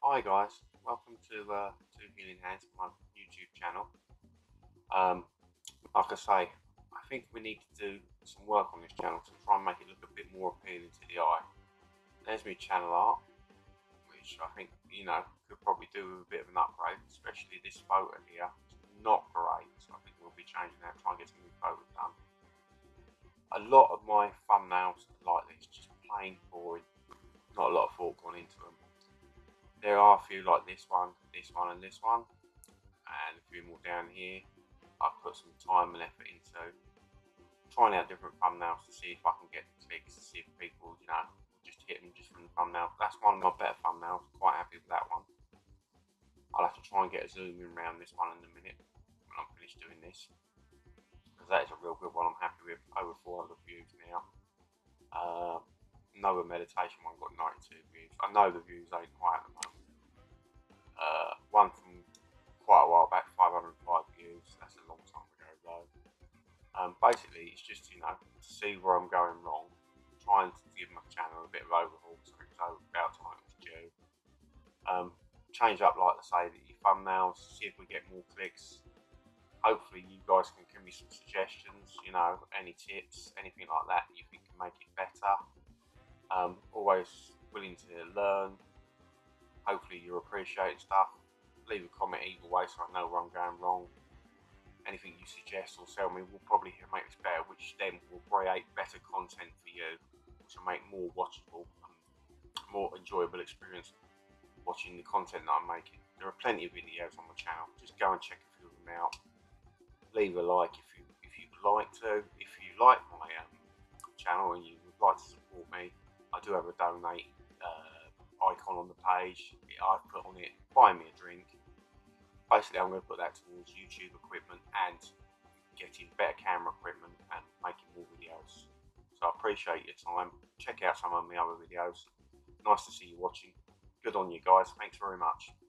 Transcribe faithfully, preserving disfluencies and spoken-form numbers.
Hi guys, welcome to uh, to Healing Hands, my YouTube channel. Um, like I say, I think we need to do some work on this channel to try and make it look a bit more appealing to the eye. There's my channel art, which I think you know could probably do with a bit of an upgrade, especially this photo here. It's not great, so I think we'll be changing that, try and get some new photos done. A lot of my thumbnails are like this, just plain boring, not a lot of thought gone into them. There are a few like this one, this one and this one, and a few more down here. I've put some time and effort into trying out different thumbnails to see if I can get the clicks, to see if people, you know, just hit them just from the thumbnail. That's one of my better thumbnails, quite happy with that one. I'll have to try and get a zoom in around this one in a minute when I'm finished doing this, because that is a real good one. I'm happy with, over four hundred views now. Uh, another meditation one got ninety-two views. I know the views ain't high at the moment. Uh, one from quite a while back, five hundred five views. That's a long time ago though. Um, basically, it's just you know to see where I'm going wrong, trying to give my channel a bit of overhaul. So it's about time it was due. Um, change up, like I say, the thumbnails. See if we get more clicks. Hopefully, you guys can give me some suggestions. You know, any tips, anything like that you think can make it better. Um, always willing to learn. Hopefully you're appreciating stuff. Leave a comment either way so I know where I'm going wrong. Anything you suggest or tell me will probably make this better, which then will create better content for you, which will make more watchable and more enjoyable experience watching the content that I'm making. There are plenty of videos on my channel. Just go and check a few of them out. Leave a like if you if you'd like to. If you like my um, channel and you would like to support me, I do have a donate uh, icon on the page. I've put on it, buy me a drink. Basically, I'm going to put that towards YouTube equipment and getting better camera equipment and making more videos. So I appreciate your time. Check out some of my other videos. Nice to see you watching. Good on you guys. Thanks very much.